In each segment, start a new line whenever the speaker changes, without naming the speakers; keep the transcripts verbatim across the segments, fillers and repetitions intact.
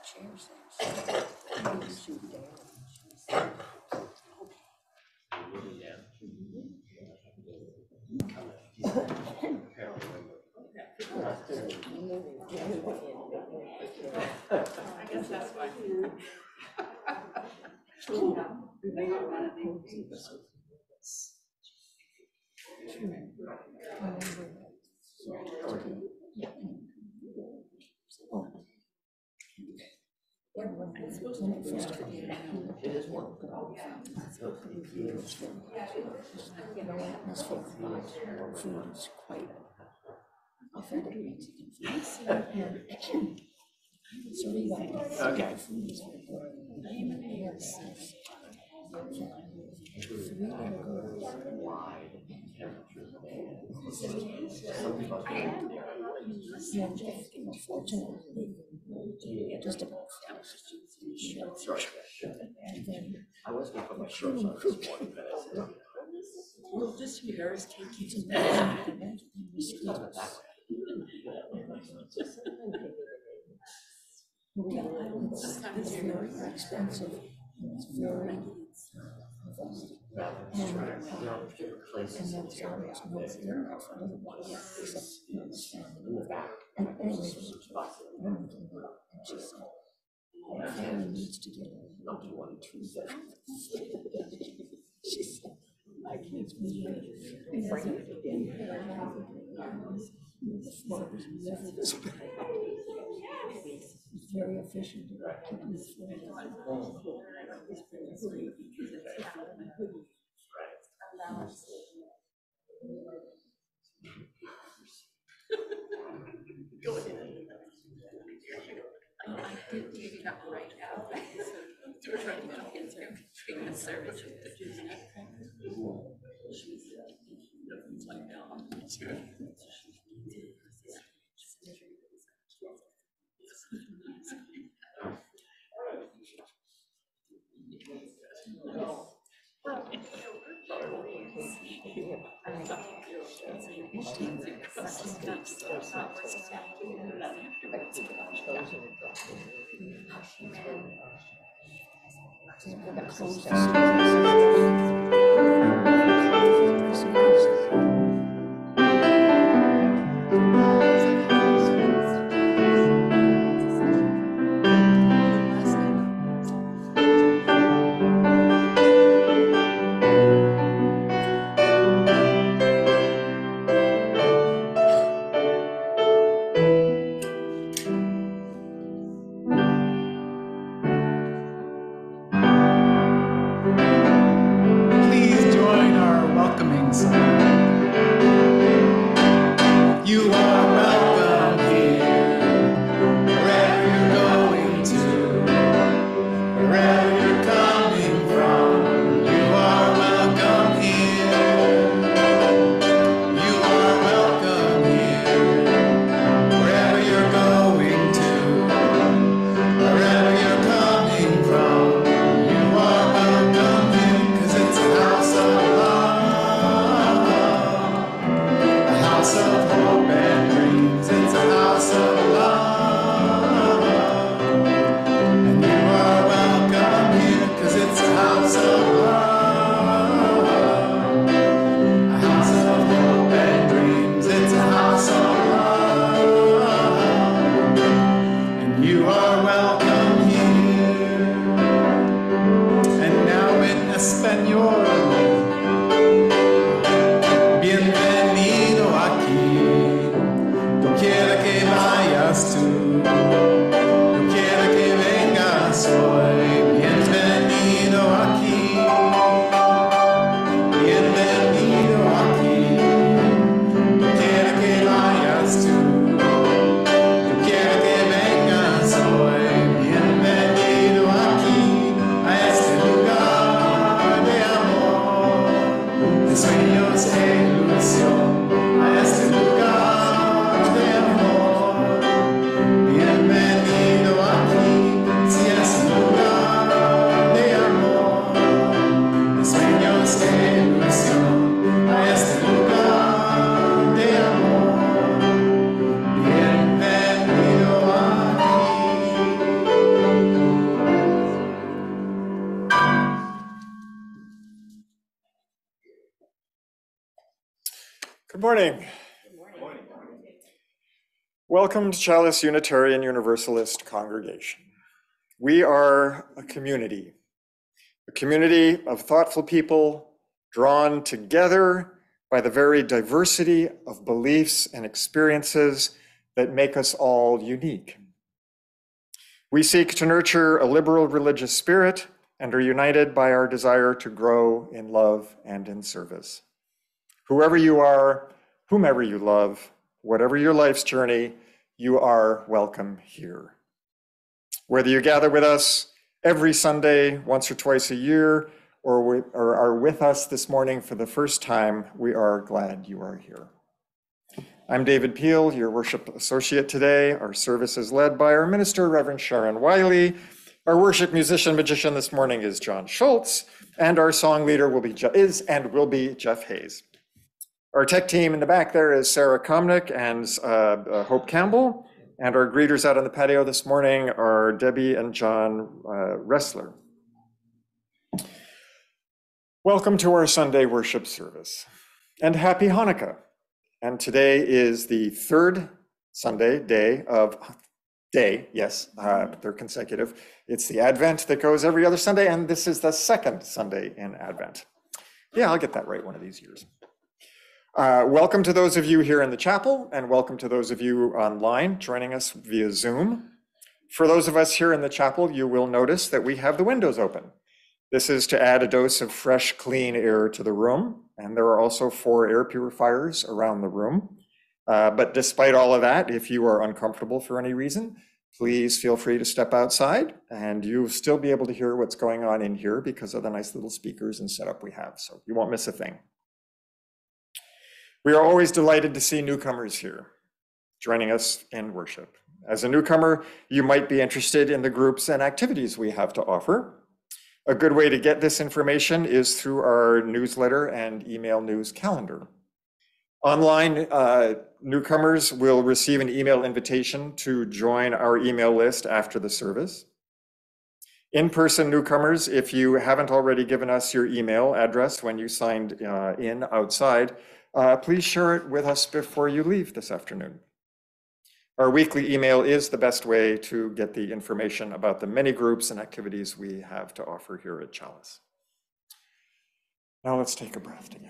I guess that's why.
It is one. Food is quite authentic. So we like okay. Food is very good. Three letter wide unfortunately, just about sure. And then I was going to put my shorts on this morning, but I said, well, this here is cake. It's not that way. It's very expensive. It's very and then and anyways, and she said, my family needs to get a not one, two, she said, my kids be it's very efficient.
Go ahead. I did take it up right now. So we're trying to get answer treatment service. Like that.
Yeah. Good morning.
Good morning.
Welcome to Chalice Unitarian Universalist Congregation. We are a community, a community of thoughtful people drawn together by the very diversity of beliefs and experiences that make us all unique. We seek to nurture a liberal religious spirit and are united by our desire to grow in love and in service. Whoever you are, whomever you love, whatever your life's journey, you are welcome here. Whether you gather with us every Sunday, once or twice a year, or, we, or are with us this morning for the first time, we are glad you are here. I'm David Peel, your worship associate today. Our service is led by our minister, Reverend Sharon Wylie. Our worship musician magician this morning is John Schultz, and our song leader will be is and will be Jeff Hayes. Our tech team in the back there is Sarah Komnick and uh, uh, Hope Campbell, and our greeters out on the patio this morning are Debbie and John uh, Ressler. Welcome to our Sunday worship service, and happy Hanukkah. And today is the third Sunday day of, day, yes, uh, they're consecutive. It's the Advent that goes every other Sunday, and this is the second Sunday in Advent. Yeah, I'll get that right one of these years. Uh, welcome to those of you here in the chapel, and welcome to those of you online joining us via Zoom. For those of us here in the chapel, you will notice that we have the windows open. This is to add a dose of fresh, clean air to the room, and there are also four air purifiers around the room. Uh, but despite all of that, if you are uncomfortable for any reason, please feel free to step outside, and you'll still be able to hear what's going on in here because of the nice little speakers and setup we have, so you won't miss a thing. We are always delighted to see newcomers here, joining us in worship. As a newcomer, you might be interested in the groups and activities we have to offer. A good way to get this information is through our newsletter and email news calendar. Online, uh, newcomers will receive an email invitation to join our email list after the service. In-person newcomers, if you haven't already given us your email address when you signed uh, in outside, uh, please share it with us before you leave this afternoon. Our weekly email is the best way to get the information about the many groups and activities we have to offer here at Chalice. Now let's take a breath together.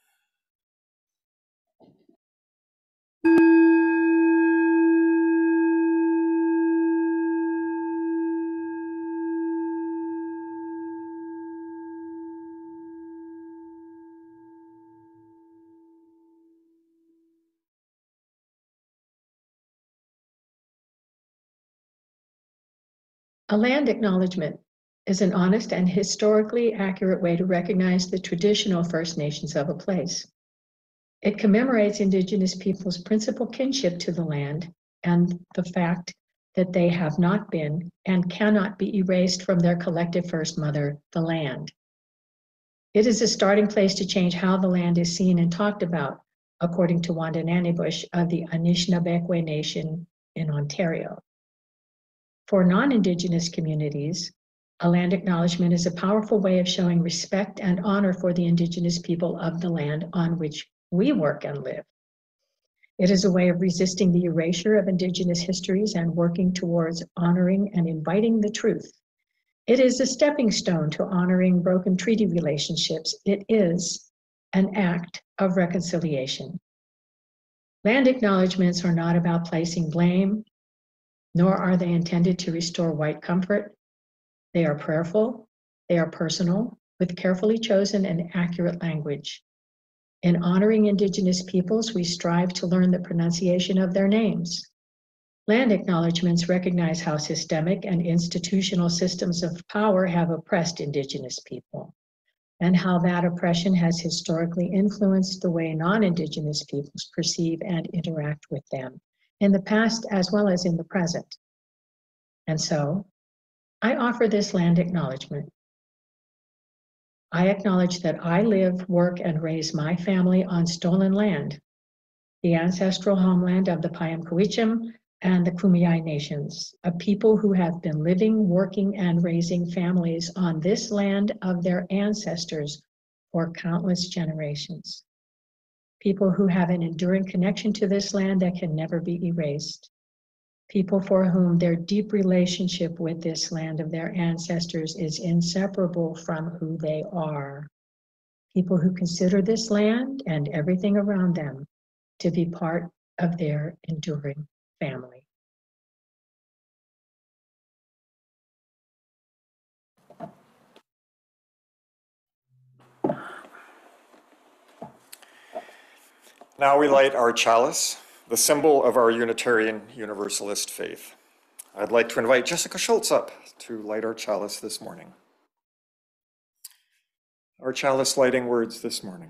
A land acknowledgement is an honest and historically accurate way to recognize the traditional First Nations of a place. It commemorates Indigenous peoples' principal kinship to the land and the fact that they have not been and cannot be erased from their collective First Mother, the land. It is a starting place to change how the land is seen and talked about, according to Wanda Nannebush of the Anishinaabe Nation in Ontario. For non-Indigenous communities, a land acknowledgement is a powerful way of showing respect and honor for the Indigenous people of the land on which we work and live. It is a way of resisting the erasure of Indigenous histories and working towards honoring and inviting the truth. It is a stepping stone to honoring broken treaty relationships. It is an act of reconciliation. Land acknowledgements are not about placing blame, nor are they intended to restore white comfort. They are prayerful, they are personal, with carefully chosen and accurate language. In honoring Indigenous peoples, we strive to learn the pronunciation of their names. Land acknowledgements recognize how systemic and institutional systems of power have oppressed Indigenous people, and how that oppression has historically influenced the way non-Indigenous peoples perceive and interact with them, in the past as well as in the present. And so, I offer this land acknowledgement. I acknowledge that I live, work, and raise my family on stolen land, the ancestral homeland of the Piam-Kwichim and the Kumeyaay nations, a people who have been living, working, and raising families on this land of their ancestors for countless generations. people who have an enduring connection to this land that can never be erased, people for whom their deep relationship with this land of their ancestors is inseparable from who they are, people who consider this land and everything around them to be part of their enduring family.
Now we light our chalice, the symbol of our Unitarian Universalist faith. I'd like to invite Jessica Schultz up to light our chalice this morning. Our chalice lighting words this morning.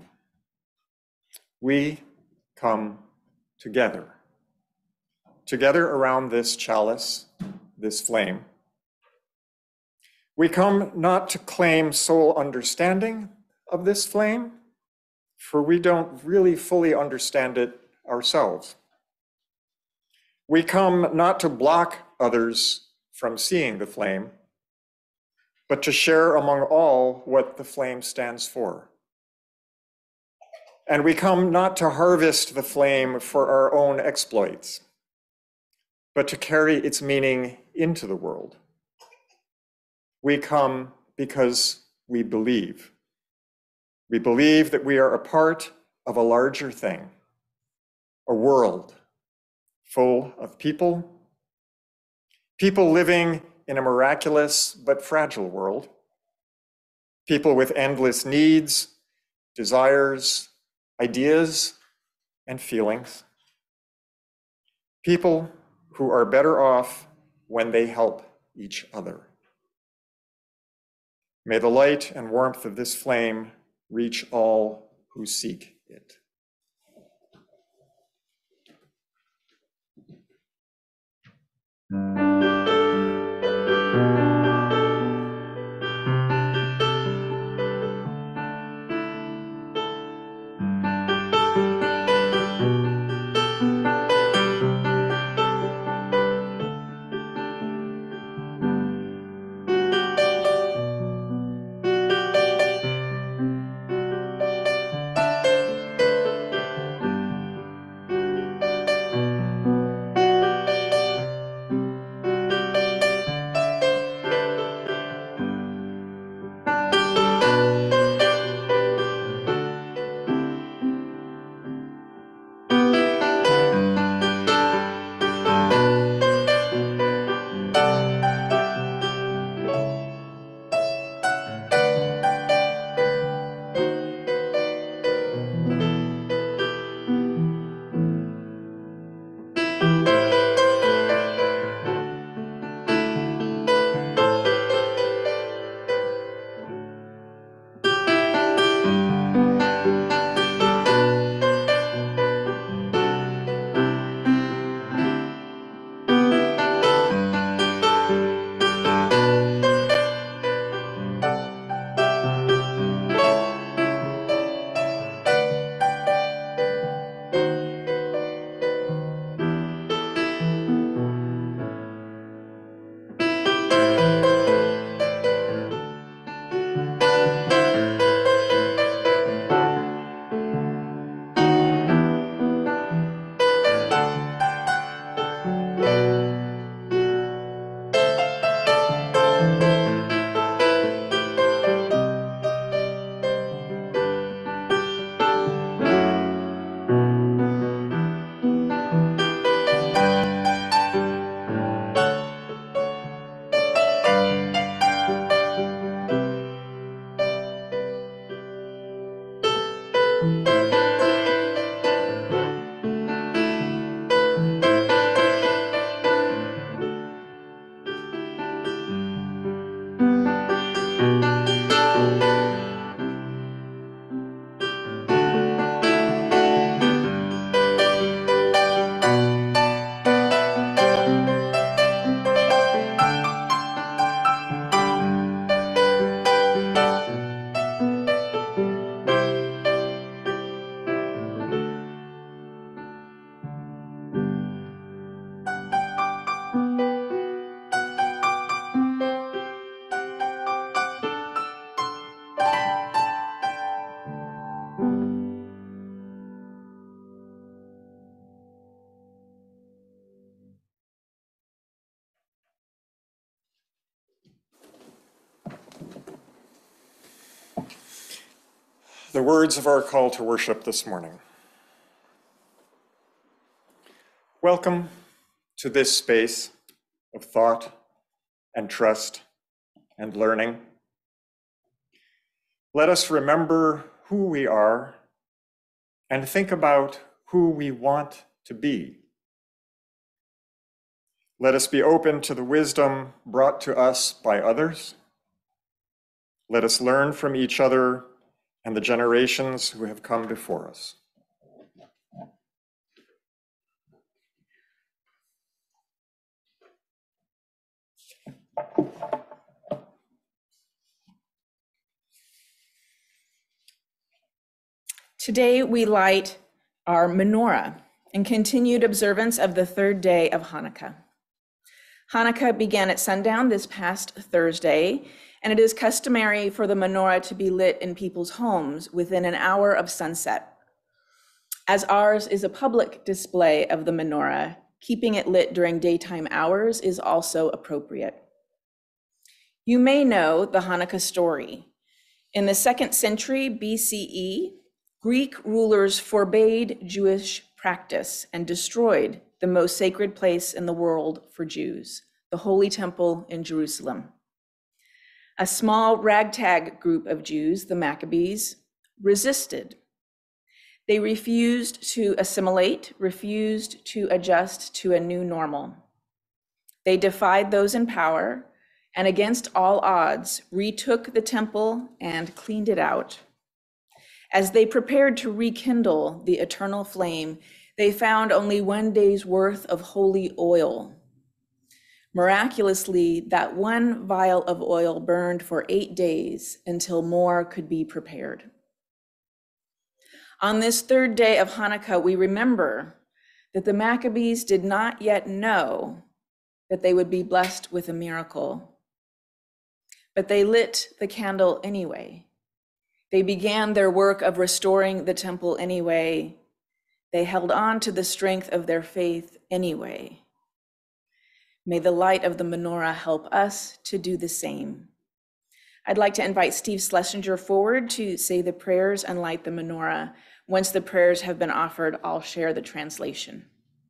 We come together, together around this chalice, this flame. We come not to claim sole understanding of this flame, for we don't really fully understand it ourselves. We come not to block others from seeing the flame, but to share among all what the flame stands for. And we come not to harvest the flame for our own exploits, but to carry its meaning into the world. We come because we believe. We believe that we are a part of a larger thing, a world full of people, people living in a miraculous but fragile world, people with endless needs, desires, ideas, and feelings, people who are better off when they help each other. May the light and warmth of this flame reach all who seek it. the words of our call to worship this morning. Welcome to this space of thought and trust and learning. Let us remember who we are and think about who we want to be. Let us be open to the wisdom brought to us by others. Let us learn from each other and the generations who have come before us.
Today we light our menorah in continued observance of the third day of Hanukkah. Hanukkah began at sundown this past Thursday, and it is customary for the menorah to be lit in people's homes within an hour of sunset. As ours is a public display of the menorah, keeping it lit during daytime hours is also appropriate. You may know the Hanukkah story. In the second century B C E, Greek rulers forbade Jewish practice and destroyed the most sacred place in the world for Jews, the Holy Temple in Jerusalem. A small ragtag group of Jews, the Maccabees, resisted. They refused to assimilate, refused to adjust to a new normal. They defied those in power and against all odds retook the temple and cleaned it out. As they prepared to rekindle the eternal flame, they found only one day's worth of holy oil. Miraculously, that one vial of oil burned for eight days until more could be prepared. On this third day of Hanukkah, we remember that the Maccabees did not yet know that they would be blessed with a miracle, but they lit the candle anyway. They began their work of restoring the temple anyway. They held on to the strength of their faith anyway. May the light of the menorah help us to do the same. I'd like to invite Steve Schlesinger forward to say the prayers and light the menorah. Once the prayers have been offered, I'll share the translation.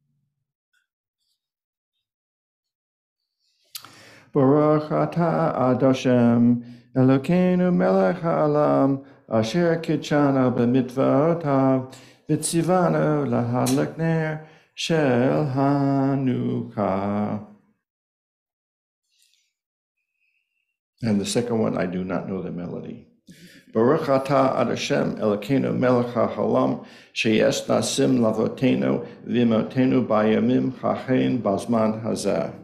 Baruch atah Adoshem, Elokeinu melech haolam, asher kitshanu b'mitzvotav, v'tzivanu lahadlik ner shel Hanukkah. And the second one, I do not know the melody. Baruch atah Adoshem, Elokeinu melech haolam, sheyesh nasim lavotenu v'imotenu bayamim chachein bazman hazeh.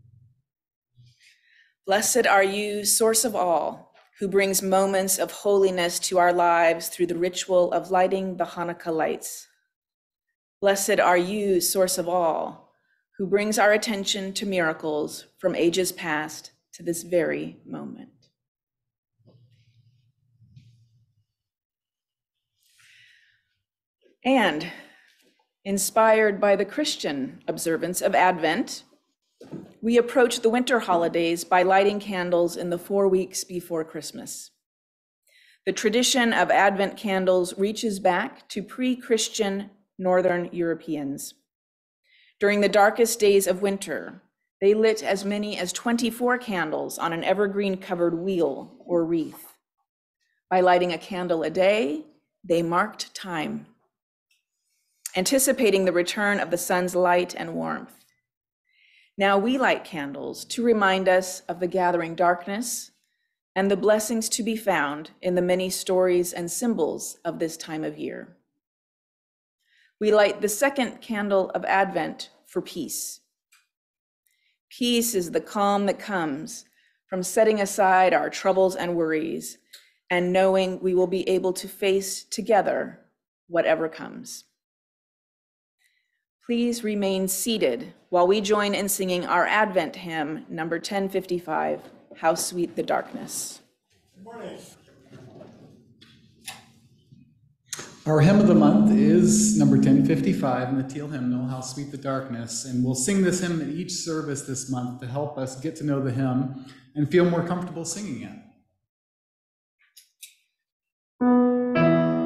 Blessed are you, source of all, who brings moments of holiness to our lives through the ritual of lighting the Hanukkah lights. Blessed are you, source of all, who brings our attention to miracles from ages past to this very moment. And inspired by the Christian observance of Advent, we approach the winter holidays by lighting candles in the four weeks before Christmas. The tradition of Advent candles reaches back to pre-Christian Northern Europeans. During the darkest days of winter, they lit as many as twenty-four candles on an evergreen-covered wheel or wreath. By lighting a candle a day, they marked time, anticipating the return of the sun's light and warmth. Now we light candles to remind us of the gathering darkness and the blessings to be found in the many stories and symbols of this time of year. We light the second candle of Advent for peace. Peace is the calm that comes from setting aside our troubles and worries and knowing we will be able to face together whatever comes. Please remain seated while we join in singing our Advent hymn, number ten fifty-five, How Sweet the Darkness.
Good morning.
Our hymn of the month is number ten fifty-five in the Teal hymnal, How Sweet the Darkness. And we'll sing this hymn at each service this month to help us get to know the hymn and feel more comfortable singing it.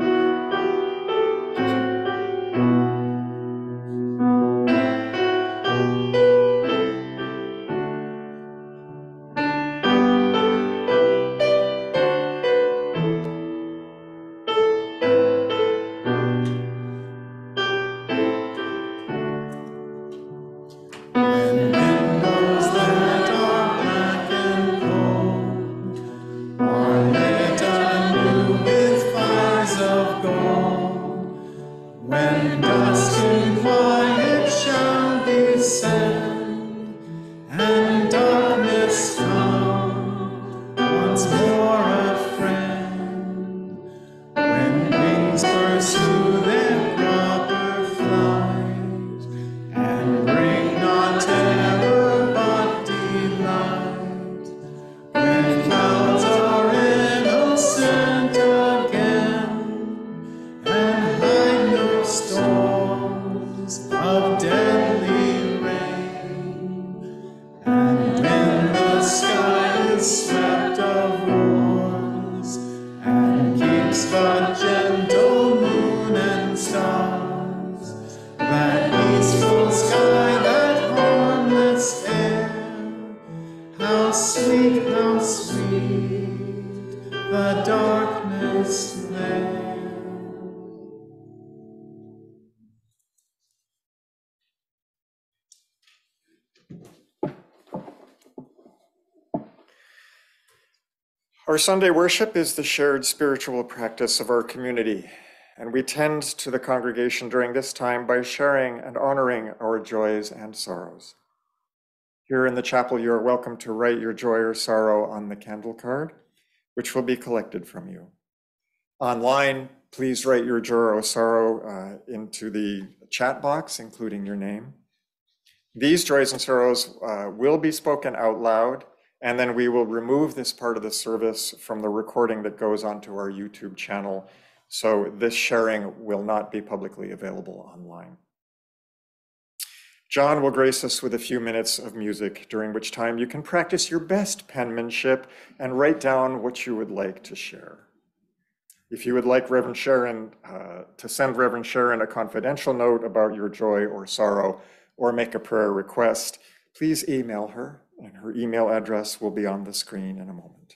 swept of wars, and keeps the gentle moon and stars, that peaceful sky, that harmless air. How sweet, how sweet the darkness there.
Our Sunday worship is the shared spiritual practice of our community, and we tend to the congregation during this time by sharing and honoring our joys and sorrows. Here in the chapel, you are welcome to write your joy or sorrow on the candle card, which will be collected from you. Online, please write your joy or sorrow uh, into the chat box, including your name. These joys and sorrows uh, will be spoken out loud, and then we will remove this part of the service from the recording that goes onto our YouTube channel. So this sharing will not be publicly available online. John will grace us with a few minutes of music, during which time you can practice your best penmanship and write down what you would like to share. If you would like Reverend Sharon uh, to send Reverend Sharon a confidential note about your joy or sorrow, or make a prayer request, please email her, and her email address will be on the screen in a moment.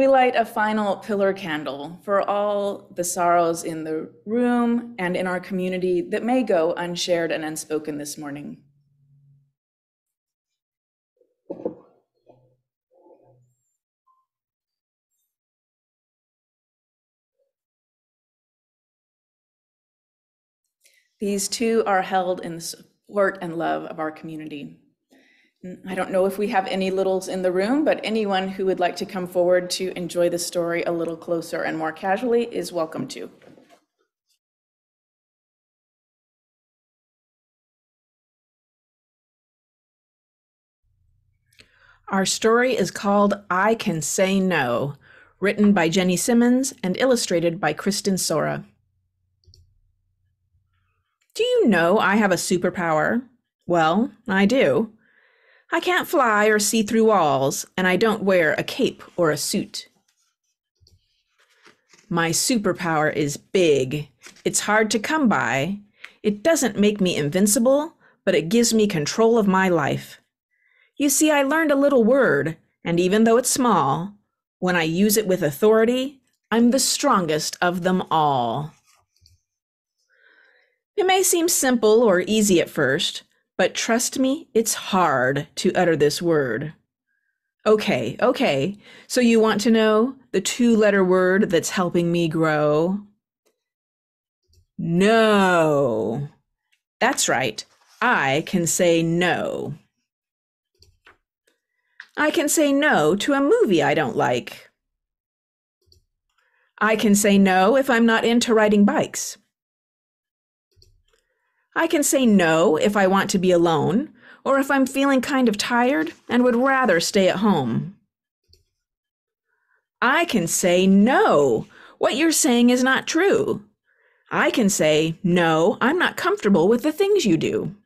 we light a final pillar candle for all the sorrows in the room and in our community that may go unshared and unspoken this morning. These two are held in the support and love of our community. I don't know if we have any littles in the room, but anyone who would like to come forward to enjoy the story a little closer and more casually is welcome to. Our story is called I Can Say No, written by Jenny Simmons and illustrated by Kristen Sora. Do you know I have a superpower? Well, I do. I can't fly or see through walls, and I don't wear a cape or a suit. My superpower is big. It's hard to come by. It doesn't make me invincible, but it gives me control of my life. You see, I learned a little word, and even though it's small, when I use it with authority, I'm the strongest of them all. It may seem simple or easy at first, but trust me, it's hard to utter this word. Okay, okay, so you want to know the two-letter word that's helping me grow? No. That's right, I can say no. I can say no to a movie I don't like. I can say no if I'm not into riding bikes. I can say no if I want to be alone, or if I'm feeling kind of tired and would rather stay at home. I can say no. What you're saying is not true. I can say, no, I'm not comfortable with the things you do.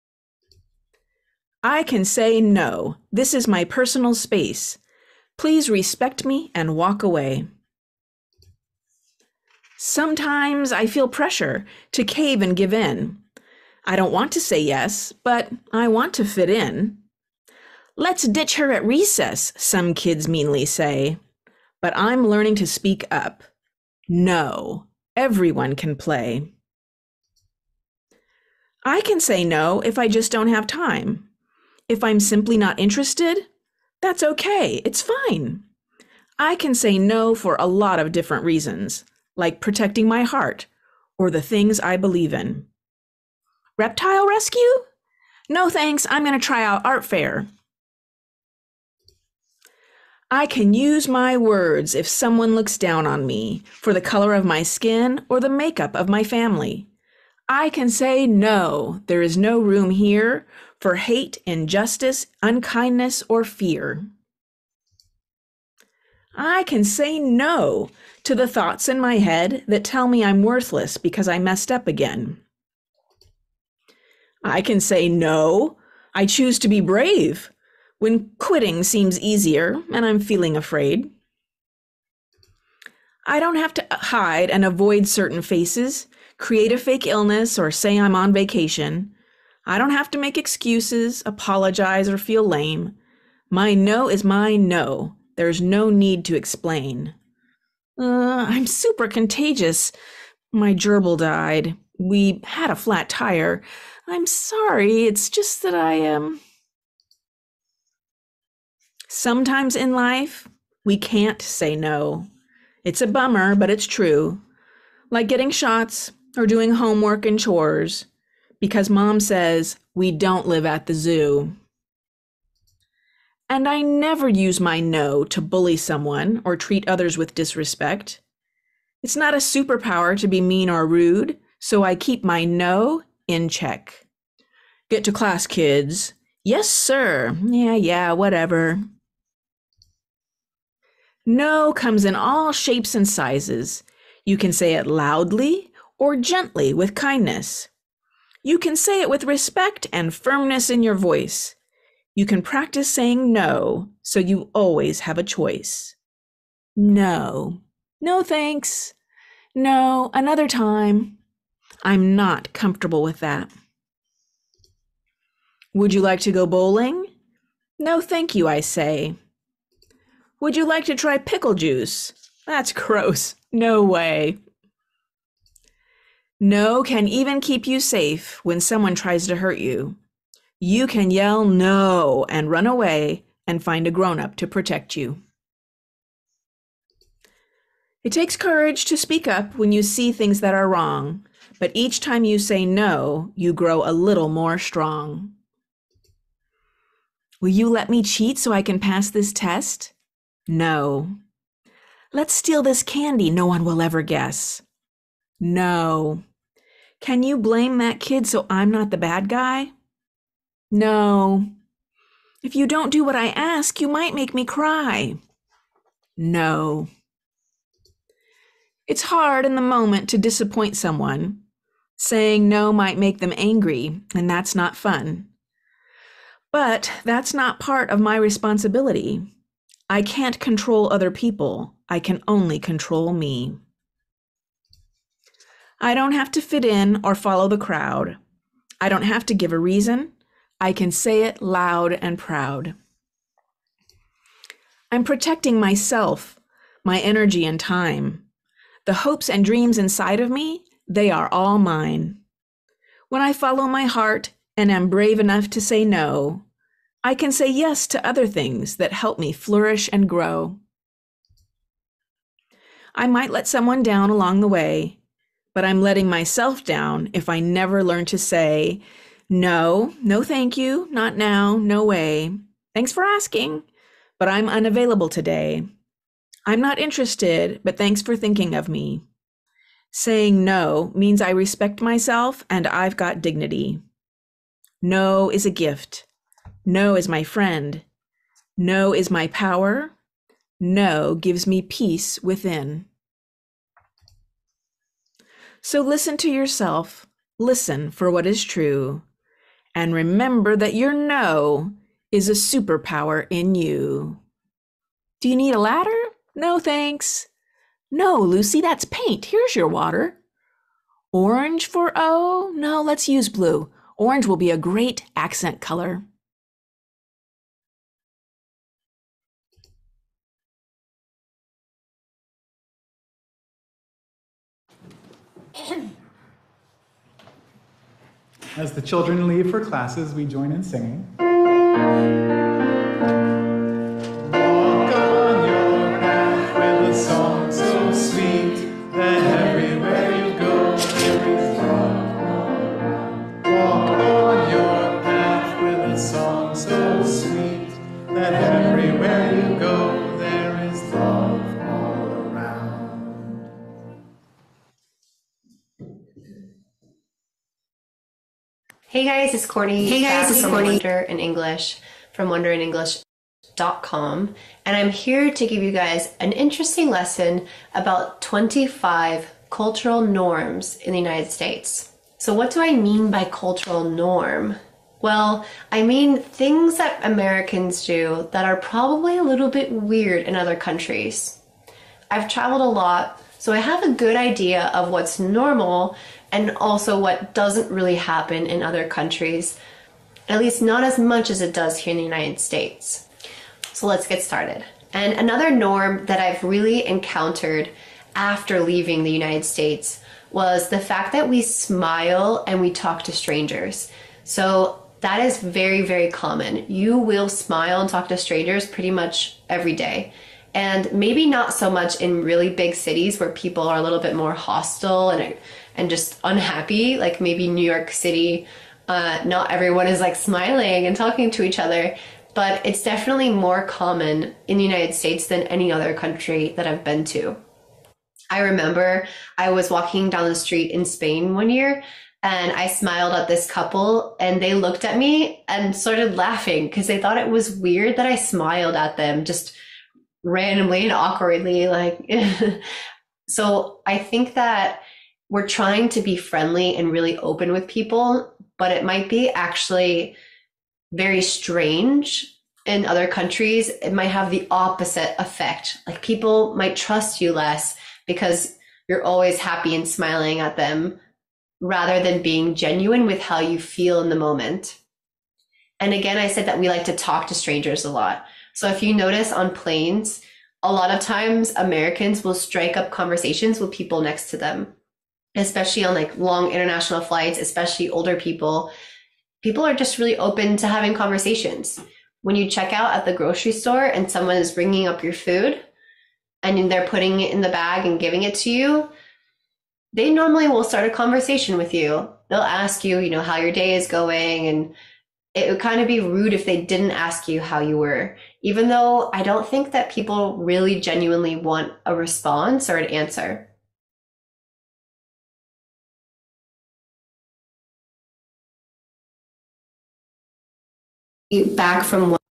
I can say no. This is my personal space. Please respect me and walk away. Sometimes I feel pressure to cave and give in. I don't want to say yes, but I want to fit in. Let's ditch her at recess, some kids meanly say. But I'm learning to speak up. No, everyone can play. I can say no if I just don't have time. If I'm simply not interested, that's okay, it's fine. I can say no for a lot of different reasons, like protecting my heart or the things I believe in. Reptile rescue? No thanks, I'm going to try out art fair. I can use my words if someone looks down on me for the color of my skin or the makeup of my family. I can say no, there is no room here for hate, injustice, unkindness, or fear. I can say no to the thoughts in my head that tell me I'm worthless because I messed up again. I can say no, I choose to be brave when quitting seems easier and I'm feeling afraid. I don't have to hide and avoid certain faces, create a fake illness, or say I'm on vacation. I don't have to make excuses, apologize, or feel lame. My no is my no. There's no need to explain. Uh, I'm super contagious. My gerbil died. We had a flat tire. I'm sorry, it's just that I am. Um... Sometimes in life, we can't say no. It's a bummer, but it's true. Like getting shots or doing homework and chores, because mom says we don't live at the zoo. And I never use my no to bully someone or treat others with disrespect. It's not a superpower to be mean or rude, so I keep my no in check. Get to class, kids. Yes, sir. Yeah, yeah, whatever. No comes in all shapes and sizes. You can say it loudly or gently with kindness. You can say it with respect and firmness in your voice. You can practice saying no, so you always have a choice. No. No thanks. No, another time. I'm not comfortable with that. Would you like to go bowling? No, thank you, I say. Would you like to try pickle juice? That's gross. No way. No can even keep you safe when someone tries to hurt you. You can yell no and run away and find a grown-up to protect you. It takes courage to speak up when you see things that are wrong, but each time you say no, you grow a little more strong. Will you let me cheat so I can pass this test? No. Let's steal this candy no one will ever guess. No. Can you blame that kid so I'm not the bad guy? No. If you don't do what I ask, you might make me cry. No. It's hard in the moment to disappoint someone. Saying no might make them angry, and that's not fun. But that's not part of my responsibility. I can't control other people. I can only control me. I don't have to fit in or follow the crowd. I don't have to give a reason. I can say it loud and proud. I'm protecting myself, my energy and time. The hopes and dreams inside of me, they are all mine. When I follow my heart and am brave enough to say no, I can say yes to other things that help me flourish and grow. I might let someone down along the way, but I'm letting myself down if I never learn to say, no, no thank you, not now, no way. Thanks for asking, but I'm unavailable today. I'm not interested, but thanks for thinking of me. Saying no means I respect myself and I've got dignity. No is a gift. No is my friend. No is my power. No gives me peace within. So listen to yourself, listen for what is true, and remember that your no is a superpower in you. Do you need a ladder? No, thanks. No, Lucy, that's paint. Here's your water. Orange for O? No, let's use blue. Orange will be a great accent color.
As the children leave for classes, we join in singing.
Song so sweet that everywhere you go there is love all around. Walk on your path with a song so sweet that everywhere you go there is love all around.
Hey guys, it's Courtney. Hey guys, it's Courtney. Wonder in English from wonder in english dot com, and I'm here to give you guys an interesting lesson about twenty-five cultural norms in the United States. So what do I mean by cultural norm? Well, I mean things that Americans do that are probably a little bit weird in other countries. I've traveled a lot, so I have a good idea of what's normal and also what doesn't really happen in other countries, at least not as much as it does here in the United States. So let's get started. And another norm that I've really encountered after leaving the United States was the fact that we smile and we talk to strangers. So that is very, very common. You will smile and talk to strangers pretty much every day. And maybe not so much in really big cities where people are a little bit more hostile and, and just unhappy, like maybe New York City. Uh, not everyone is like smiling and talking to each other. But it's definitely more common in the United States than any other country that I've been to. I remember I was walking down the street in Spain one year and I smiled at this couple and they looked at me and started laughing because they thought it was weird that I smiled at them just randomly and awkwardly. Like, so I think that we're trying to be friendly and really open with people, but it might be actually very strange in other countries. It might have the opposite effect. Like people might trust you less because you're always happy and smiling at them rather than being genuine with how you feel in the moment. And again, I said that we like to talk to strangers a lot. So if you notice on planes, a lot of times Americans will strike up conversations with people next to them, especially on like long international flights, especially older people. People are just really open to having conversations. When you check out at the grocery store and someone is bringing up your food and they're putting it in the bag and giving it to you, they normally will start a conversation with you. They'll ask you, you know, how your day is going, and it would kind of be rude if they didn't ask you how you were, even though I don't think that people really genuinely want a response or an answer. Back from what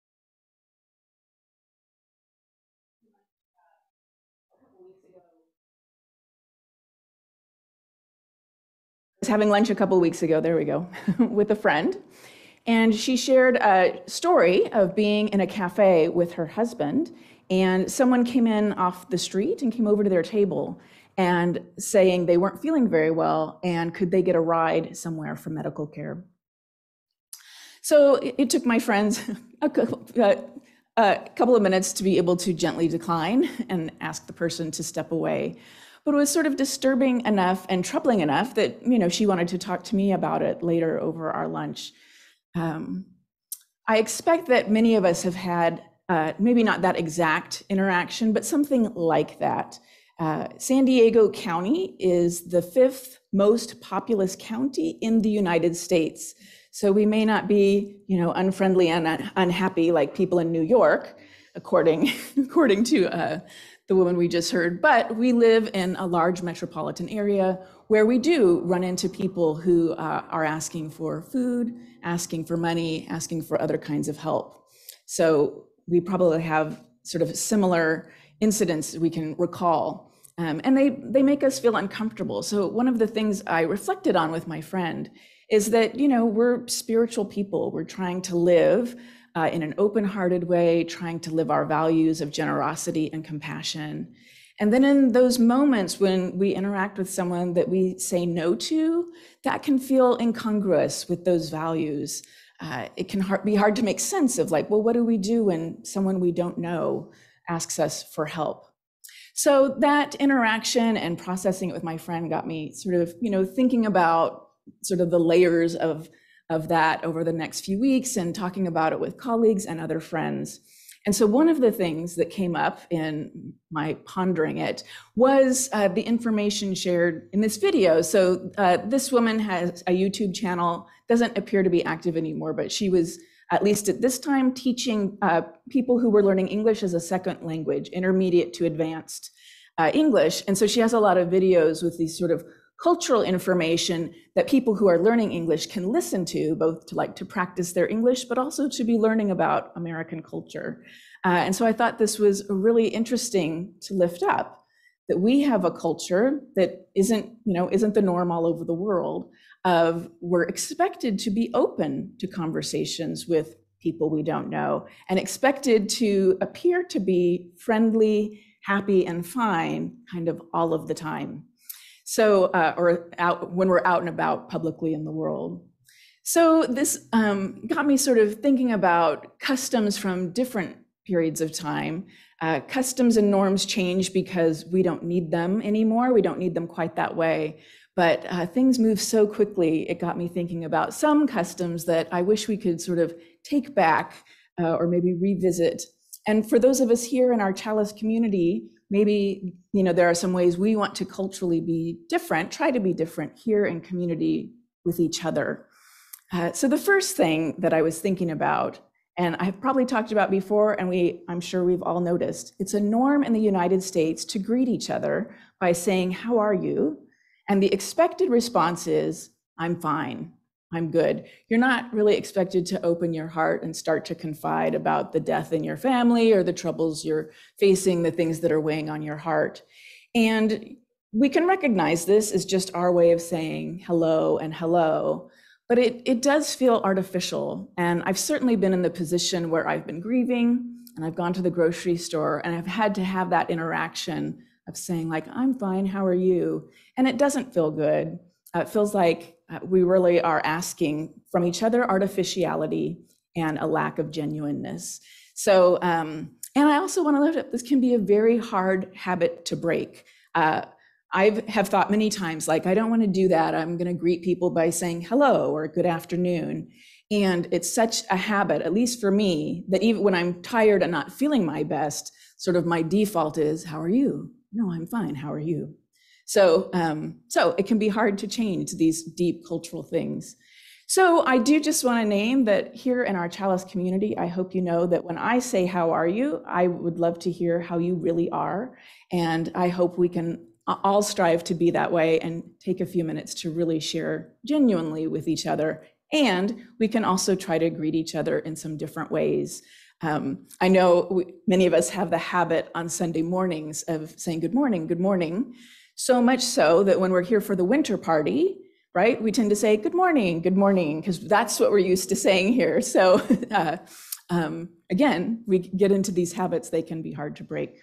I was having lunch a couple of weeks ago, there we go, with a friend. And she shared a story of being in a cafe with her husband, and someone came in off the street and came over to their table and saying they weren't feeling very well and could they get a ride somewhere for medical care. So it, it took my friends a couple, uh, a couple of minutes to be able to gently decline and ask the person to step away. But it was sort of disturbing enough and troubling enough that, you know, she wanted to talk to me about it later over our lunch. Um, I expect that many of us have had uh, maybe not that exact interaction, but something like that. Uh, San Diego County is the fifth most populous county in the United States. So we may not be, you know, unfriendly and un unhappy like people in New York, according, according to uh, the woman we just heard, but we live in a large metropolitan area where we do run into people who uh, are asking for food, asking for money, asking for other kinds of help. So we probably have sort of similar incidents we can recall, um, and they, they make us feel uncomfortable. So one of the things I reflected on with my friend is that, you know, we're spiritual people. We're trying to live Uh, in an open-hearted way, trying to live our values of generosity and compassion. And then in those moments when we interact with someone that we say no to, that can feel incongruous with those values. Uh, it can hard, be hard to make sense of like, well, what do we do when someone we don't know asks us for help? So that interaction and processing it with my friend got me sort of, you know, thinking about sort of the layers of of that over the next few weeks and talking about it with colleagues and other friends. And so one of the things that came up in my pondering it was uh, the information shared in this video. So uh, this woman has a YouTube channel, doesn't appear to be active anymore, but she was, at least at this time, teaching uh, people who were learning English as a second language, intermediate to advanced uh, English. And so she has a lot of videos with these sort of cultural information that people who are learning English can listen to, both to like to practice their English, but also to be learning about American culture. Uh, and so I thought this was really interesting to lift up, that we have a culture that isn't, you know, isn't the norm all over the world of we're expected to be open to conversations with people we don't know and expected to appear to be friendly, happy, and fine kind of all of the time. So, uh, or out when we're out and about publicly in the world. So this um, got me sort of thinking about customs from different periods of time. Uh, customs and norms change because we don't need them anymore. We don't need them quite that way. But uh, things move so quickly, it got me thinking about some customs that I wish we could sort of take back uh, or maybe revisit. And for those of us here in our Chalice community, maybe, you know, there are some ways we want to culturally be different, try to be different here in community with each other. Uh, so the first thing that I was thinking about, and I've probably talked about before, and we, I'm sure we've all noticed, it's a norm in the United States to greet each other by saying, "How are you?" And the expected response is, "I'm fine. I'm good." You're not really expected to open your heart and start to confide about the death in your family or the troubles you're facing, the things that are weighing on your heart. And we can recognize this as just our way of saying hello and hello, but it, it does feel artificial. And I've certainly been in the position where I've been grieving and I've gone to the grocery store and I've had to have that interaction of saying like, "I'm fine, how are you?" And it doesn't feel good. Uh, it feels like uh, we really are asking from each other artificiality and a lack of genuineness. So um, And I also want to lift up, this can be a very hard habit to break. Uh, I have thought many times, like, I don't want to do that. I'm going to greet people by saying hello or good afternoon. And it's such a habit, at least for me, that even when I'm tired and not feeling my best, sort of my default is, how are you? No, I'm fine. How are you? So, um, so it can be hard to change these deep cultural things. So I do just want to name that here in our Chalice community, I hope you know that when I say, how are you? I would love to hear how you really are. And I hope we can all strive to be that way and take a few minutes to really share genuinely with each other. And we can also try to greet each other in some different ways. Um, I know we, many of us have the habit on Sunday mornings of saying good morning, good morning. So much so that when we're here for the winter party, right, we tend to say good morning, good morning, because that's what we're used to saying here. So uh, um, again, we get into these habits, they can be hard to break.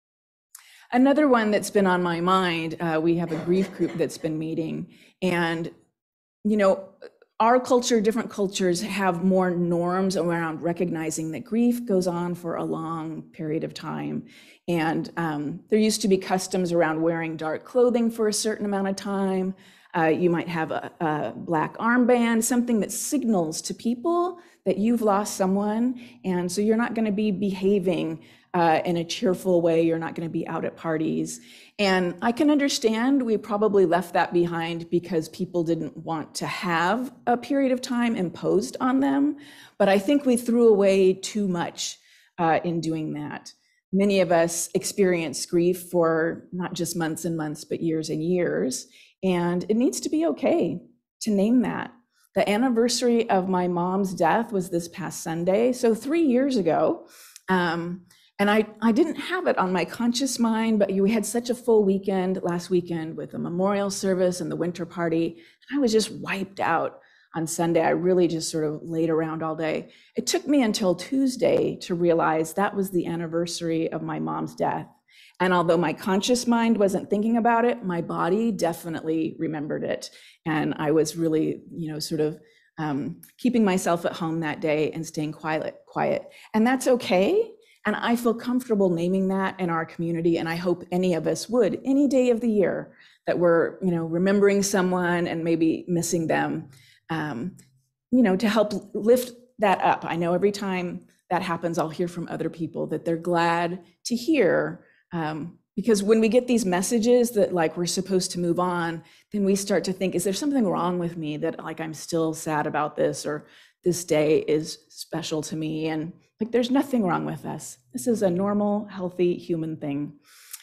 Another one that's been on my mind, uh, we have a grief group that's been meeting, and you know, our culture, different cultures have more norms around recognizing that grief goes on for a long period of time. And um, there used to be customs around wearing dark clothing for a certain amount of time. Uh, you might have a, a black armband, something that signals to people that you've lost someone. And so you're not going to be behaving uh, in a cheerful way. You're not going to be out at parties. And I can understand we probably left that behind because people didn't want to have a period of time imposed on them. But I think we threw away too much uh, in doing that. Many of us experience grief for not just months and months, but years and years. And it needs to be okay to name that. The anniversary of my mom's death was this past Sunday, so three years ago. Um, and I, I didn't have it on my conscious mind, but we had such a full weekend last weekend with the memorial service and the winter party. And I was just wiped out on Sunday. I really just sort of laid around all day. It took me until Tuesday to realize that was the anniversary of my mom's death. And although my conscious mind wasn't thinking about it, my body definitely remembered it. And I was really, you know, sort of um, keeping myself at home that day and staying quiet, quiet. And that's okay. And I feel comfortable naming that in our community. And I hope any of us would, any day of the year, that we're, you know, remembering someone and maybe missing them, um, you know, to help lift that up. I know every time that happens, I'll hear from other people that they're glad to hear. Um, because when we get these messages that like we're supposed to move on, then we start to think, is there something wrong with me that like I'm still sad about this, or this day is special to me? And like, there's nothing wrong with us. This is a normal, healthy human thing.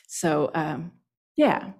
So um, yeah.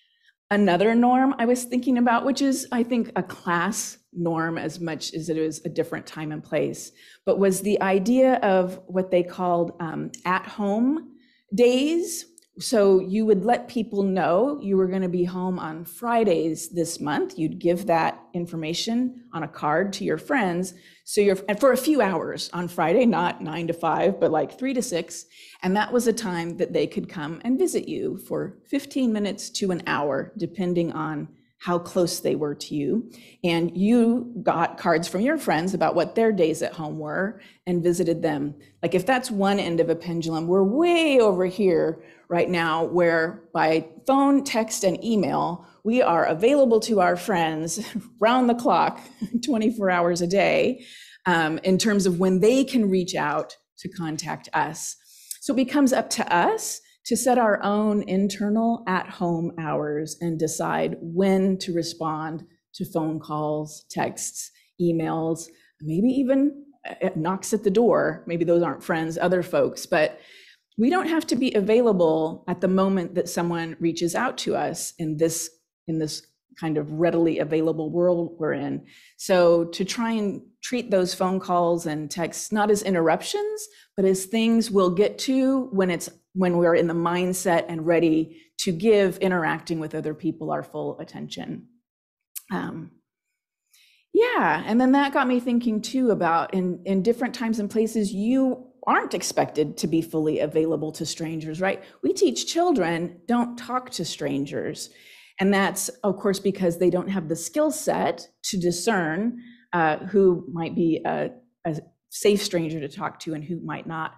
Another norm I was thinking about, which is, I think, a class norm as much as it is a different time and place, but was the idea of what they called um, at-home days. So you would let people know you were going to be home on Fridays this month. You'd give that information on a card to your friends. So you're and for a few hours on Friday, not nine to five, but like three to six. And that was a time that they could come and visit you for fifteen minutes to an hour, depending on how close they were to you. And you got cards from your friends about what their days at home were and visited them. Like if that's one end of a pendulum, we're way over here right now, where by phone, text, and email, we are available to our friends round the clock, twenty-four hours a day, um, in terms of when they can reach out to contact us. So it becomes up to us to set our own internal at-home hours and decide when to respond to phone calls, texts, emails, maybe even knocks at the door. Maybe those aren't friends, other folks, but we don't have to be available at the moment that someone reaches out to us in this, in this kind of readily available world we're in. So to try and treat those phone calls and texts not as interruptions, but as things we'll get to when it's when we're in the mindset and ready to give interacting with other people our full attention. Um, yeah, and then that got me thinking too about in, in different times and places, you aren't expected to be fully available to strangers, right? We teach children, don't talk to strangers. And that's, of course, because they don't have the skill set to discern uh, who might be a, a safe stranger to talk to and who might not.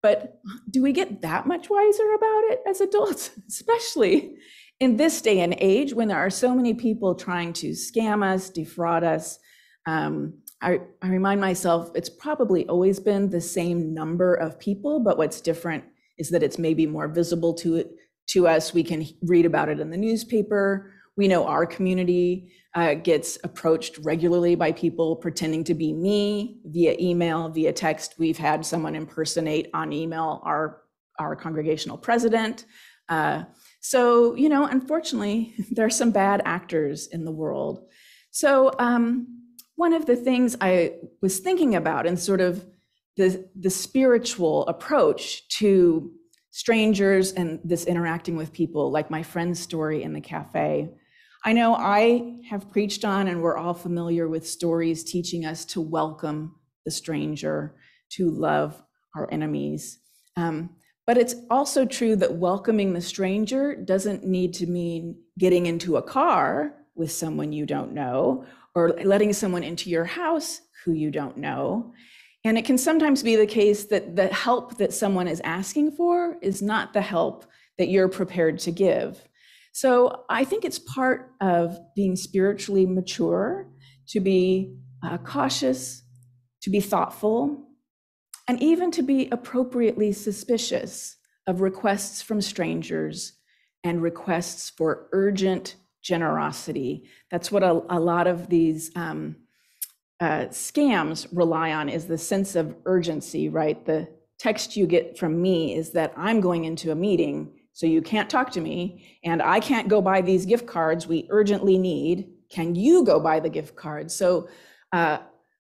But do we get that much wiser about it as adults, especially in this day and age when there are so many people trying to scam us, defraud us? Um, I, I remind myself it's probably always been the same number of people, but what's different is that it's maybe more visible to it, to us. We can read about it in the newspaper. We know our community uh, gets approached regularly by people pretending to be me via email, via text. We've had someone impersonate on email our, our congregational president. Uh, so, you know, unfortunately, there are some bad actors in the world. So um, one of the things I was thinking about and sort of the, the spiritual approach to strangers and this interacting with people, like my friend's story in the cafe. I know I have preached on, and we're all familiar with stories teaching us to welcome the stranger, to love our enemies. Um, but it's also true that welcoming the stranger doesn't need to mean getting into a car with someone you don't know, or letting someone into your house who you don't know. And it can sometimes be the case that the help that someone is asking for is not the help that you're prepared to give. So I think it's part of being spiritually mature to be uh, cautious, to be thoughtful, and even to be appropriately suspicious of requests from strangers and requests for urgent generosity. That's what a, a lot of these um, uh, scams rely on, is the sense of urgency, right? The text you get from me is that I'm going into a meeting, so you can't talk to me, and I can't go buy these gift cards we urgently need. Can you go buy the gift cards? So, uh,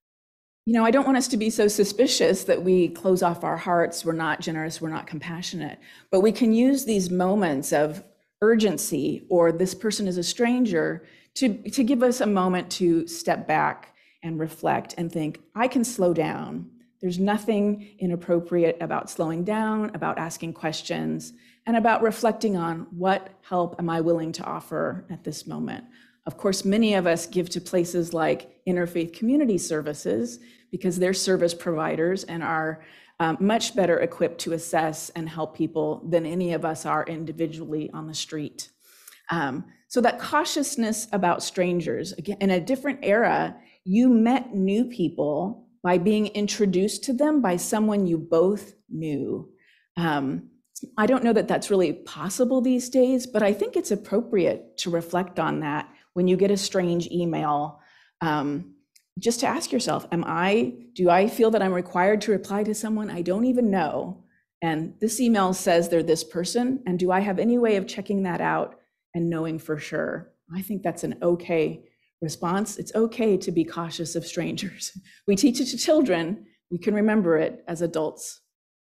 you know, I don't want us to be so suspicious that we close off our hearts, we're not generous, we're not compassionate, but we can use these moments of urgency, or this person is a stranger, to, to give us a moment to step back and reflect and think, I can slow down. There's nothing inappropriate about slowing down, about asking questions, and about reflecting on what help am I willing to offer at this moment. Of course, many of us give to places like Interfaith Community Services because they're service providers and are um, much better equipped to assess and help people than any of us are individually on the street. Um, so that cautiousness about strangers, again, in a different era, you met new people by being introduced to them by someone you both knew. Um, I don't know that that's really possible these days, but I think it's appropriate to reflect on that when you get a strange email, um, just to ask yourself, am I, do I feel that I'm required to reply to someone I don't even know? And this email says they're this person, and do I have any way of checking that out and knowing for sure? I think that's an okay response. It's okay to be cautious of strangers. We teach it to children, we can remember it as adults.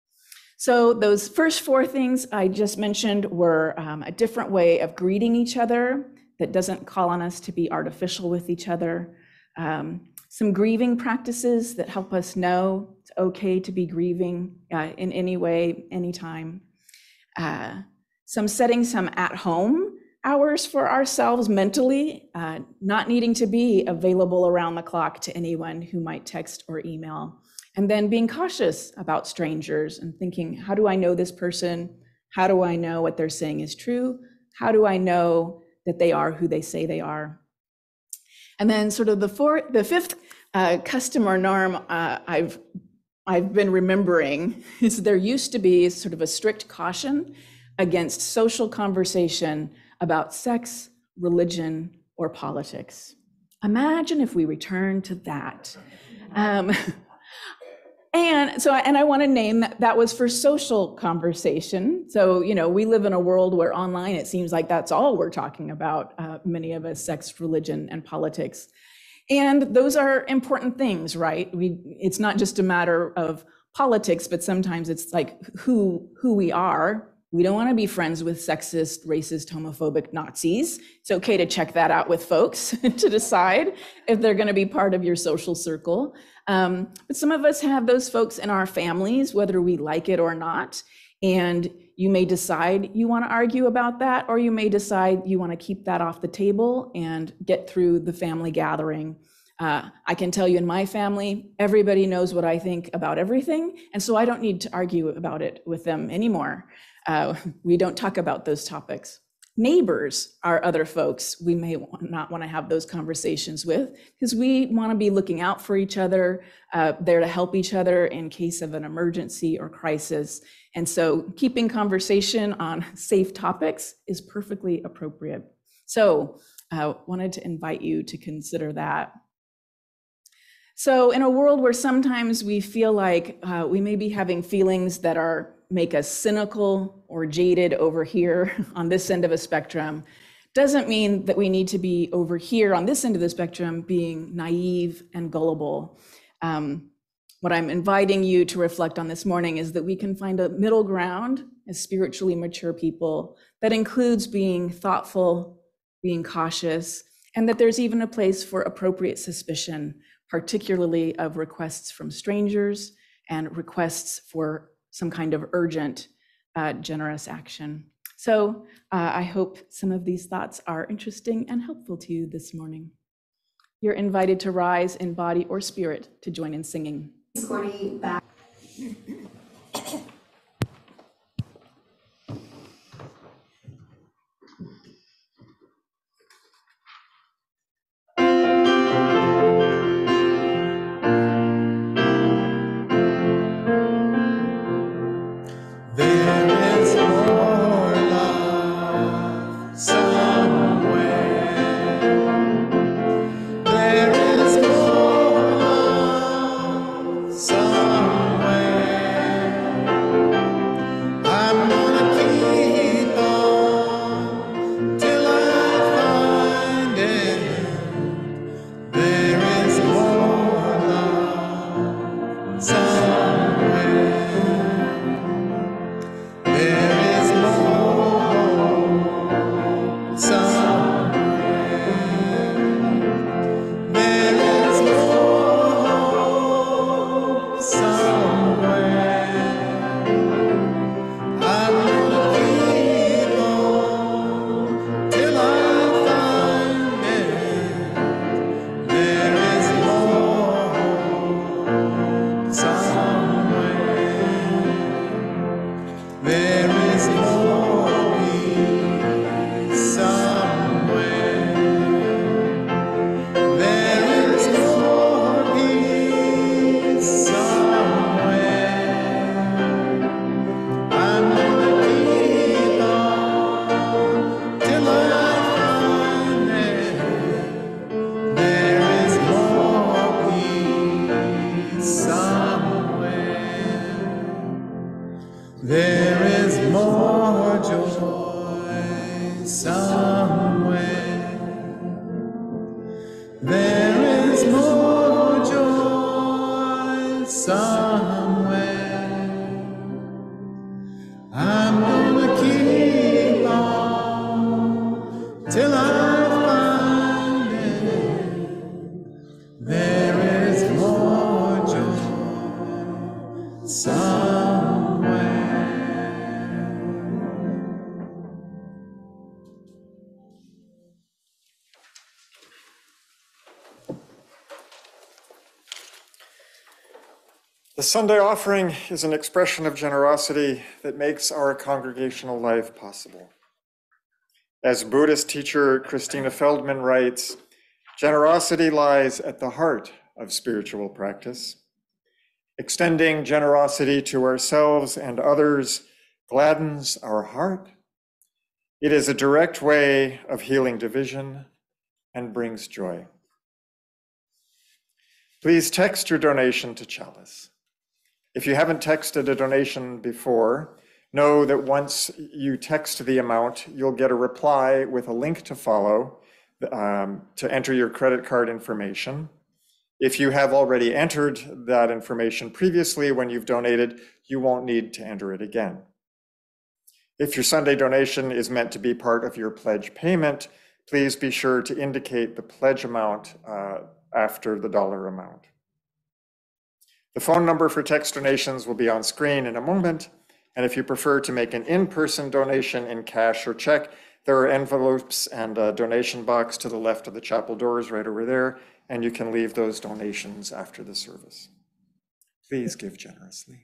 So those first four things I just mentioned were um, a different way of greeting each other that doesn't call on us to be artificial with each other. Um, some grieving practices that help us know it's okay to be grieving uh, in any way, anytime. Uh, some setting some at-home hours for ourselves mentally, uh, not needing to be available around the clock to anyone who might text or email. And then being cautious about strangers and thinking, how do I know this person? How do I know what they're saying is true? How do I know that they are who they say they are? And then sort of the fourth, the fifth uh, custom or norm uh, I've, I've been remembering is there used to be sort of a strict caution against social conversation about sex, religion, or politics. Imagine if we return to that. Um, And so, and I want to name that that was for social conversation. So, you know, we live in a world where online, it seems like that's all we're talking about, uh, many of us, sex, religion, and politics. And those are important things, right? We, it's not just a matter of politics, but sometimes it's like who, who we are. We don't want to be friends with sexist, racist, homophobic Nazis. It's okay to check that out with folks to decide if they're going to be part of your social circle. Um, but some of us have those folks in our families, whether we like it or not. And you may decide you want to argue about that, or you may decide you want to keep that off the table and get through the family gathering Uh, I can tell you in my family, everybody knows what I think about everything, and so I don't need to argue about it with them anymore. Uh, we don't talk about those topics. Neighbors are other folks we may not want to have those conversations with, because we want to be looking out for each other, uh, there to help each other in case of an emergency or crisis. And so keeping conversation on safe topics is perfectly appropriate. So I uh, wanted to invite you to consider that. So in a world where sometimes we feel like uh, we may be having feelings that are make us cynical or jaded over here on this end of a spectrum, doesn't mean that we need to be over here on this end of the spectrum being naive and gullible. Um, what I'm inviting you to reflect on this morning is that we can find a middle ground as spiritually mature people that includes being thoughtful, being cautious, and that there's even a place for appropriate suspicion, particularly of requests from strangers and requests for some kind of urgent, uh, generous action. So uh, I hope some of these thoughts are interesting and helpful to you this morning. You're invited to rise in body or spirit to join in singing.
Corny back.
The Sunday offering is an expression of generosity that makes our congregational life possible. As Buddhist teacher Christina Feldman writes, generosity lies at the heart of spiritual practice. Extending generosity to ourselves and others gladdens our heart. It is a direct way of healing division and brings joy. Please text your donation to Chalice. If you haven't texted a donation before, know that once you text the amount, you'll get a reply with a link to follow um, to enter your credit card information. If you have already entered that information previously when you've donated, you won't need to enter it again. If your Sunday donation is meant to be part of your pledge payment, please be sure to indicate the pledge amount uh, after the dollar amount. The phone number for text donations will be on screen in a moment. And if you prefer to make an in-person donation in cash or check, there are envelopes and a donation box to the left of the chapel doors right over there. and you can leave those donations after the service. Please give generously.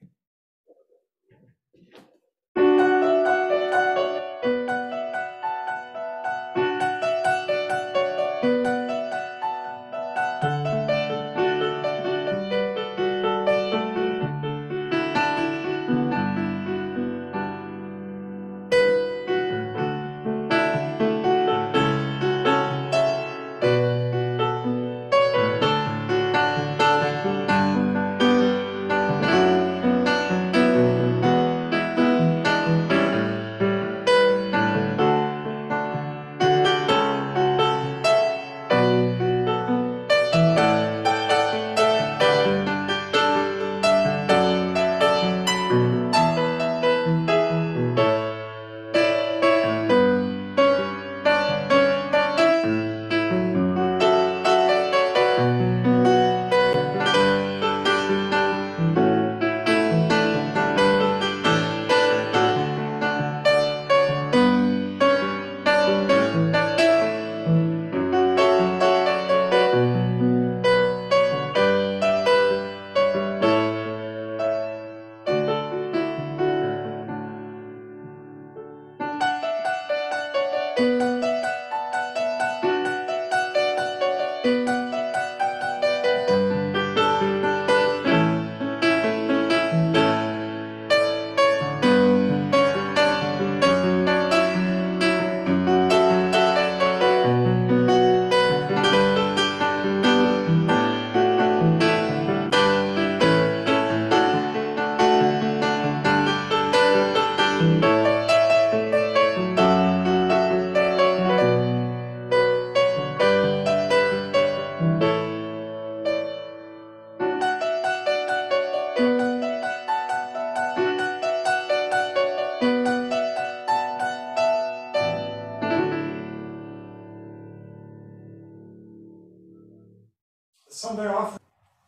Sunday offering.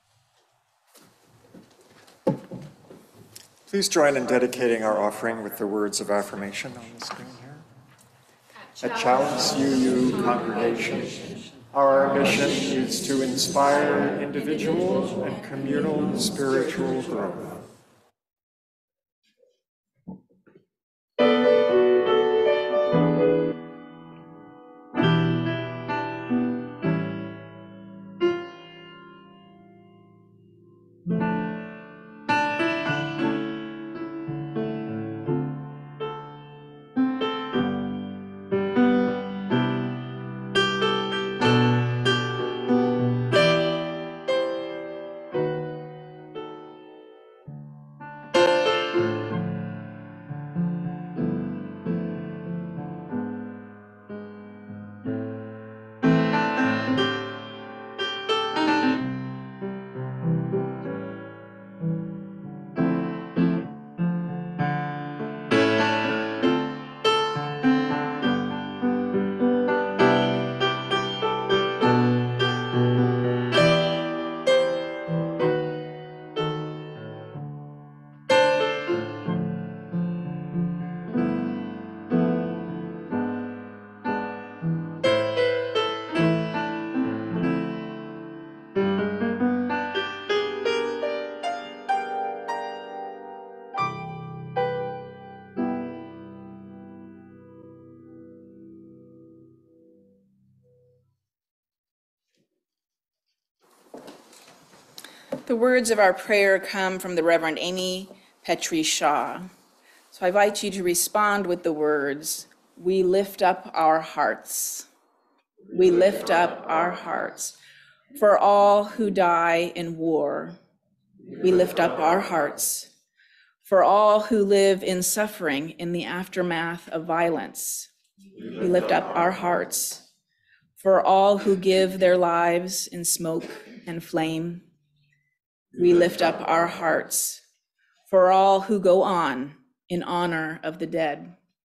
Please join in dedicating our offering with the words of affirmation on the screen here. At Chalice U U congregation, our mission is to inspire individual and communal spiritual growth.
The words of our prayer come from the Reverend Amy Petrie Shaw. So I invite you to respond with the words, "We lift up our hearts. We lift up our hearts for all who die in war. We lift up our hearts for all who live in suffering in the aftermath of violence. We lift up our hearts for all who give their lives in smoke and flame. We lift up our hearts for all who go on in honor of the dead.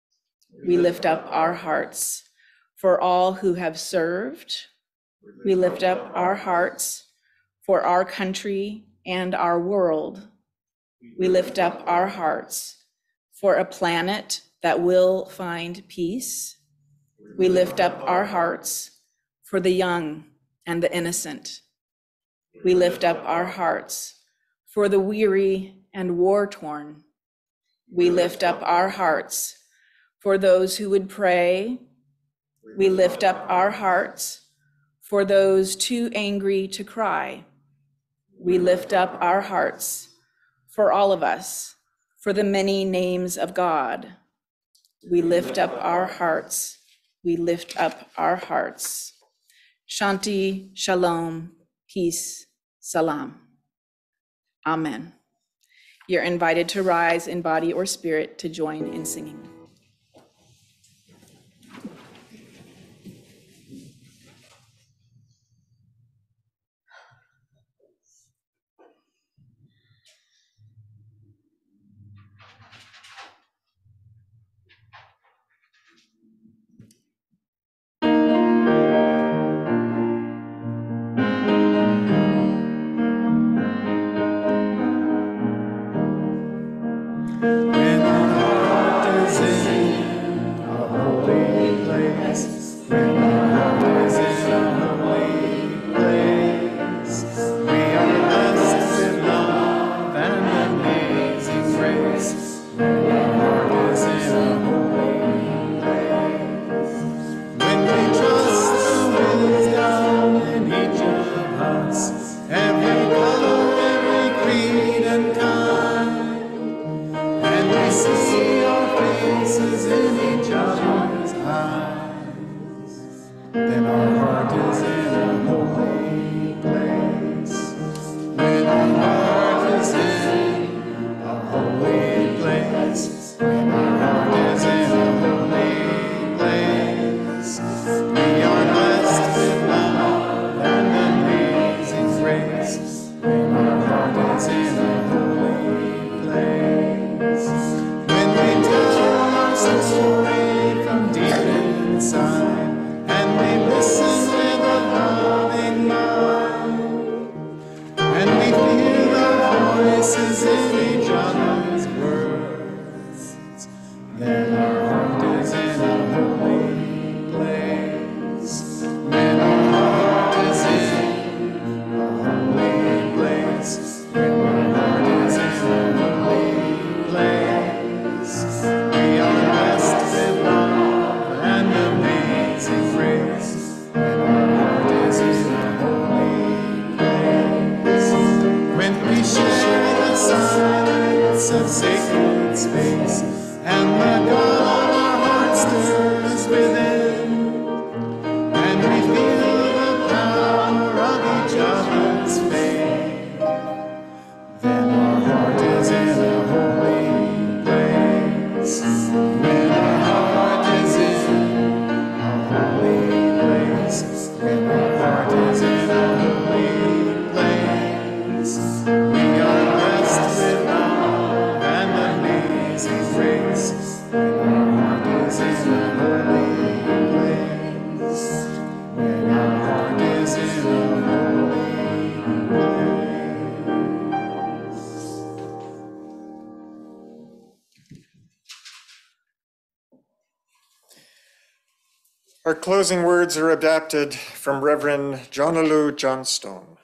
We lift up our hearts for all who have served. We lift up our hearts for our country and our world. We lift up our hearts for a planet that will find peace. We lift up our hearts for the young and the innocent. We lift up our hearts for the weary and war-torn. We lift up our hearts for those who would pray. We lift up our hearts for those too angry to cry. We lift up our hearts for all of us, for the many names of God. We lift up our hearts. We lift up our hearts. Shanti, shalom, peace, salam. Amen. You're invited to rise in body or spirit to join in singing.
When our heart is in a holy place, when our heart is in a holy place, we are blessed with love and amazing grace. When our heart is in a holy place, when we trust the wisdom in each of us, every color, every creed and kind, and we see our faces in each other's eyes, then our heart is in a holy place. When our heart is in a holy place, when our heart is in a holy place, we are blessed with love and amazing grace. When our heart is in a holy place, when we tell our story from deep inside, and we listen with a loving mind, and we feel our voices in each other's words, then our heart is in a holy place. When our heart is in a holy place, when our heart is in a holy place, we are blessed with love and amazing grace. When our heart is in a holy place, when we share the silence of sacred space, and the God of our heart stirs within, and we feel the power of each other's faith, then our heart is in a holy place. When our heart is in a holy place, when our heart is in a holy place, we are blessed with love and amazing grace. When our heart is in a holy place, when our heart is in a holy place.
Our closing words are adapted from Reverend Jonalu Johnstone.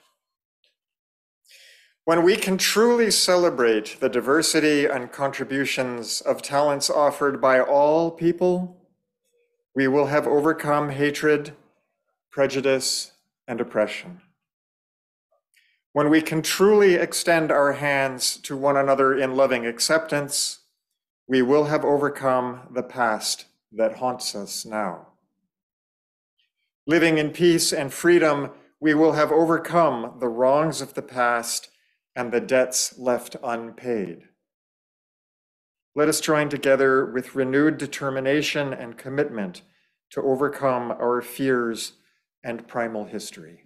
When we can truly celebrate the diversity and contributions of talents offered by all people, we will have overcome hatred, prejudice, and oppression. When we can truly extend our hands to one another in loving acceptance, we will have overcome the past that haunts us now. Living in peace and freedom, we will have overcome the wrongs of the past and the debts left unpaid. Let us join together with renewed determination and commitment to overcome our fears and primal history.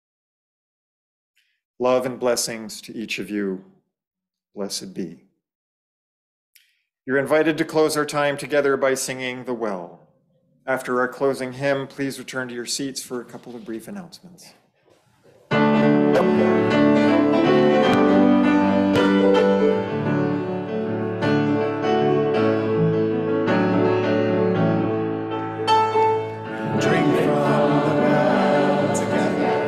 Love and blessings to each of you. Blessed be. You're invited to close our time together by singing The Well. After our closing hymn, please return to your seats for a couple of brief announcements.
Drink from the well together.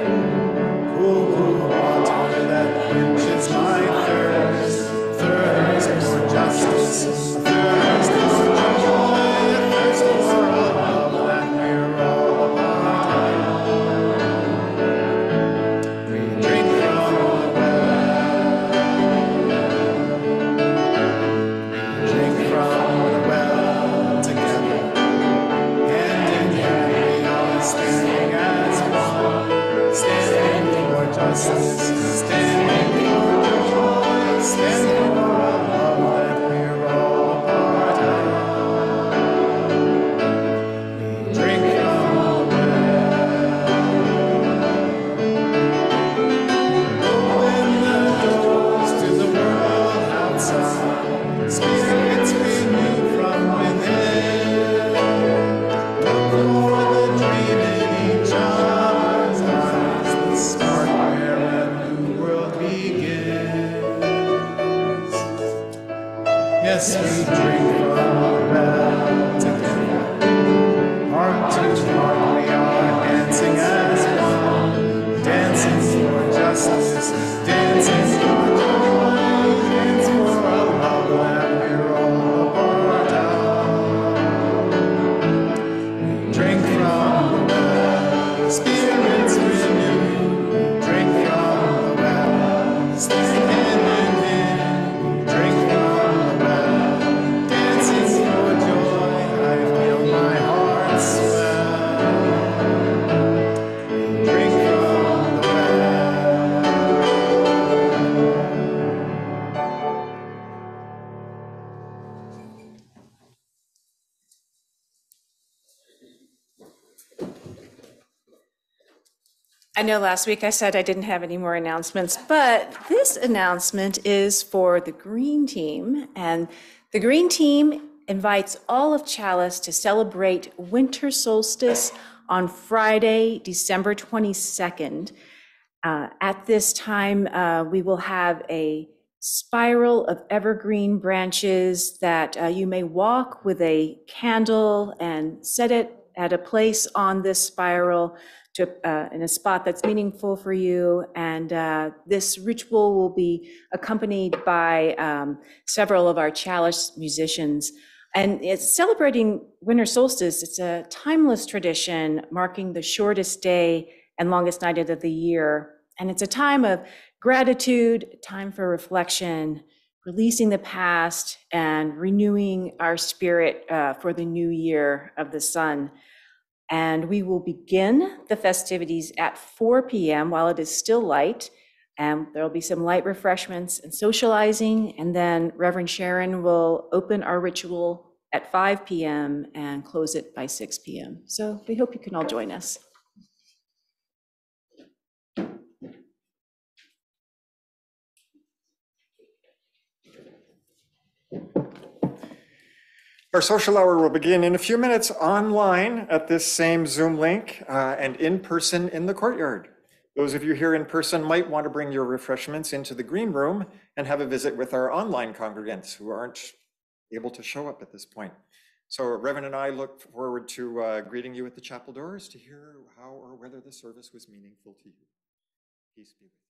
Yes, we drink from the well together. Heart to heart, we are dancing as one, dancing for justice, dancing for joy, dance for a love that we're all a part of. We drink from the well, spirits renewed. Drink from the well, stand hand in hand. Drink from the well, dancing for joy. I feel my heart swell. Drink from the well.
I know last week I said I didn't have any more announcements, but this announcement is for the Green Team. And the Green Team invites all of Chalice to celebrate winter solstice on Friday, December twenty-second. Uh, at this time, uh, we will have a spiral of evergreen branches that uh, you may walk with a candle and set it at a place on this spiral to, uh, in a spot that's meaningful for you. And uh, this ritual will be accompanied by um, several of our Chalice musicians. And it's celebrating winter solstice. It's a timeless tradition marking the shortest day and longest night of the year. And it's a time of gratitude, time for reflection, releasing the past, and renewing our spirit uh, for the new year of the sun. And we will begin the festivities at four p m while it is still light. And there'll be some light refreshments and socializing. And then Reverend Sharon will open our ritual at five p m and close it by six p m So we hope you can all join us.
Our social hour will begin in a few minutes online at this same Zoom link uh, and in person in the courtyard. Those of you here in person might want to bring your refreshments into the green room and have a visit with our online congregants who aren't able to show up at this point. So Reverend and I look forward to uh, greeting you at the chapel doors to hear how or whether the service was meaningful to you. Peace be with you.